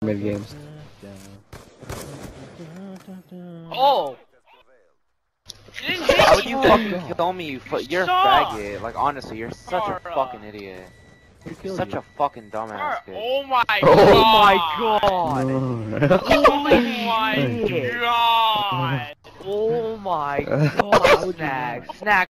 mid games. Oh! You didn't hit How me! would you fucking kill me? You're a suck. faggot. Like honestly, you're such a fucking idiot. You're such a fucking dumbass kid. Oh my Oh god! No. Oh my god! Oh my god! Snack! Snack!